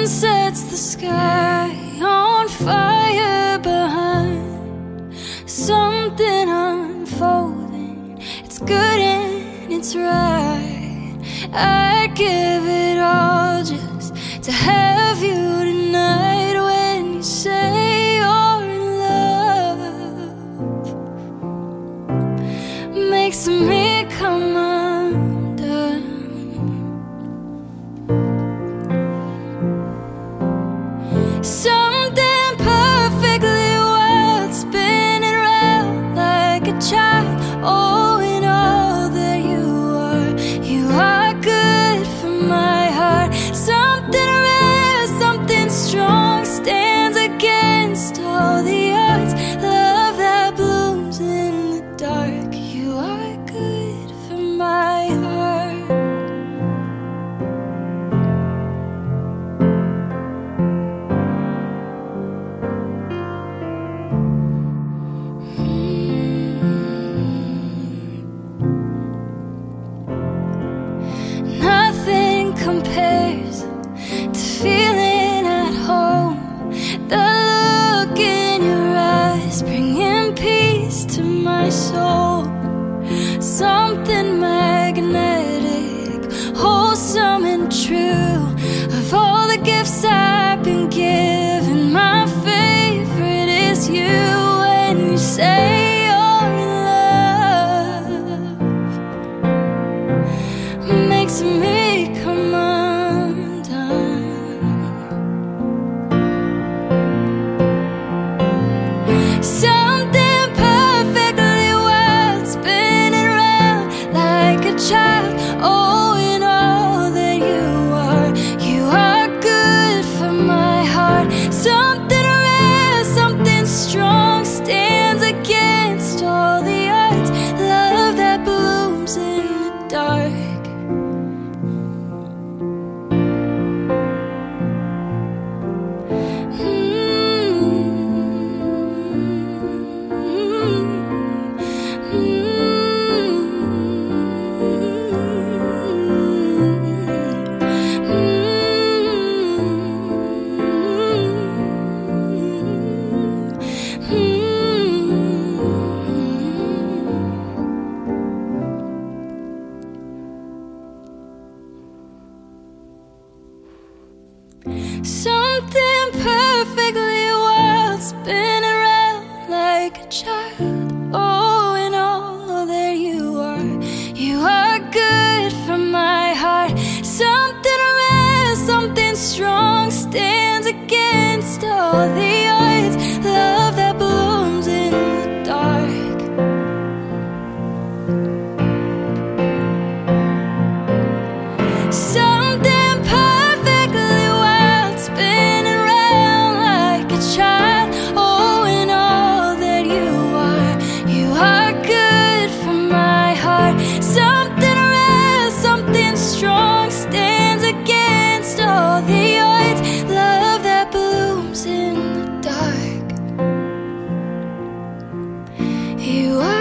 sun sets the sky on fire behind. Something unfolding, it's good and it's right. I'd give it all just to have you tonight. When you say you're in love, makes me come undone. Something perfectly wild, spinning round like a child. Oh, in all that you are good for my heart. Something rare, something strong, stands against all the odds. Love that blooms in the dark. You are good for my heart. Nothing compares to feeling at home. The look in your eyes, bringing peace to my soul. Something magnetic, wholesome and true. Of all the gifts I've been given, my favorite is you. When you say you're in love, makes me come undone. Something perfectly wild, spinning round like a child. Oh, in all that you are good for my heart. Something rare, something strong, stands against all the odds. Love that blooms in the dark. Something perfectly wild, spinning around like a child. Oh, in all that you are good for my heart. Something rare, something strong, stands against all the odds. Love that blooms in the dark. Something perfectly wild, spinning round like a child. Oh, in all that you are good for my heart. Something rare, something strong, stands against all the odds. Love that blooms in the dark. You are